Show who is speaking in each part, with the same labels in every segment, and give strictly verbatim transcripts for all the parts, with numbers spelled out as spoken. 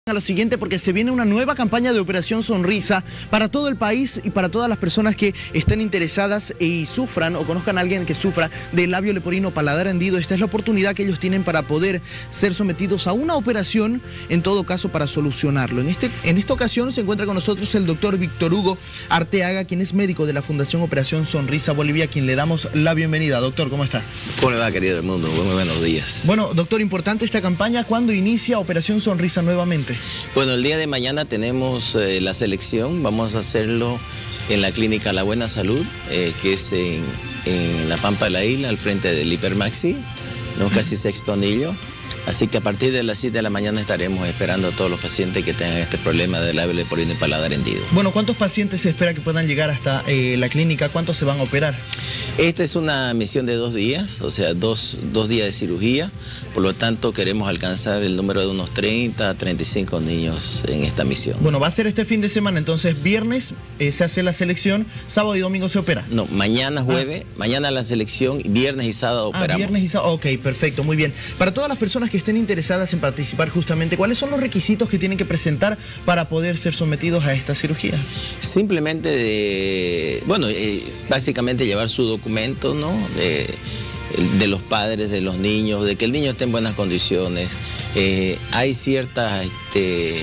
Speaker 1: A lo siguiente, porque se viene una nueva campaña de Operación Sonrisa para todo el país y para todas las personas que estén interesadas y sufran o conozcan a alguien que sufra de labio leporino, paladar hendido. Esta es la oportunidad que ellos tienen para poder ser sometidos a una operación, en todo caso para solucionarlo. En, este, en esta ocasión se encuentra con nosotros el doctor Víctor Hugo Arteaga, quien es médico de la Fundación Operación Sonrisa Bolivia, a quien le damos la bienvenida. Doctor, ¿cómo está?
Speaker 2: ¿Cómo le va, querido del mundo? Muy buenos días.
Speaker 1: Bueno, doctor, importante esta campaña. ¿Cuándo inicia Operación Sonrisa nuevamente?
Speaker 2: Bueno, el día de mañana tenemos eh, la selección. Vamos a hacerlo en la clínica La Buena Salud, eh, que es en, en la Pampa de la Isla, al frente del Hipermaxi, ¿no? Casi sexto anillo. Así que a partir de las siete de la mañana estaremos esperando a todos los pacientes que tengan este problema de labio leporino y paladar hendido.
Speaker 1: Bueno, ¿cuántos pacientes se espera que puedan llegar hasta eh, la clínica? ¿Cuántos se van a operar?
Speaker 2: Esta es una misión de dos días, o sea, dos, dos días de cirugía. Por lo tanto, queremos alcanzar el número de unos treinta a treinta y cinco niños en esta misión.
Speaker 1: Bueno, va a ser este fin de semana, entonces viernes eh, se hace la selección, sábado y domingo se opera.
Speaker 2: No, mañana jueves, ah. mañana la selección, viernes y sábado operamos.
Speaker 1: Ah, viernes y sábado, ok, perfecto, muy bien. Para todas las personas que estén interesadas en participar justamente, ¿cuáles son los requisitos que tienen que presentar para poder ser sometidos a esta cirugía?
Speaker 2: Simplemente, de, bueno, eh, básicamente llevar su documento, ¿no? De, de los padres, de los niños, de que el niño esté en buenas condiciones. Eh, hay ciertas este,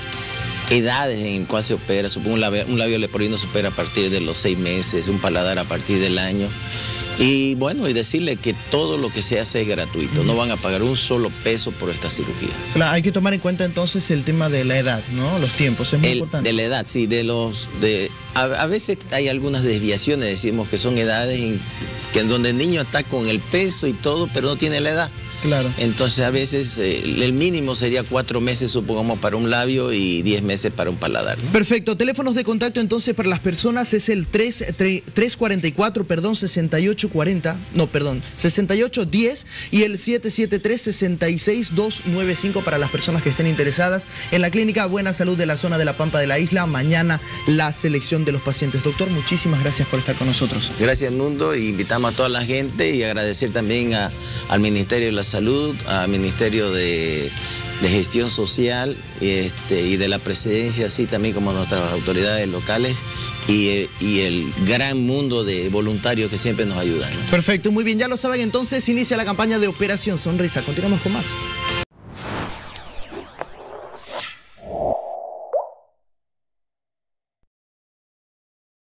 Speaker 2: edades en cuales se opera. Supongo un labio, un labio leporino se opera a partir de los seis meses, un paladar a partir del año. Y bueno, y decirle que todo lo que se hace es gratuito, no van a pagar un solo peso por estas cirugías.
Speaker 1: Claro, hay que tomar en cuenta entonces el tema de la edad, ¿no? Los tiempos, es muy
Speaker 2: el,
Speaker 1: importante.
Speaker 2: De la edad, sí, de los... De, a, a veces hay algunas desviaciones, decimos que son edades en, que en donde el niño está con el peso y todo, pero no tiene la edad.
Speaker 1: Claro.
Speaker 2: Entonces a veces eh, el mínimo sería cuatro meses, supongamos, para un labio y diez meses para un paladar, ¿no?
Speaker 1: Perfecto. Teléfonos de contacto entonces para las personas es el tres cuatro cuatro, perdón, sesenta y ocho cuarenta, no, perdón, sesenta y ocho diez y el siete siete tres, sesenta y seis, doscientos noventa y cinco para las personas que estén interesadas en la clínica Buena Salud de la zona de la Pampa de la Isla. Mañana la selección de los pacientes. Doctor, muchísimas gracias por estar con nosotros.
Speaker 2: Gracias, mundo, y invitamos a toda la gente y agradecer también a, al Ministerio de la Salud, al Ministerio de, de Gestión Social este, y de la Presidencia, así también como nuestras autoridades locales y, y el gran mundo de voluntarios que siempre nos ayudan, ¿no?
Speaker 1: Perfecto, muy bien, ya lo saben, entonces inicia la campaña de Operación Sonrisa. Continuamos con más.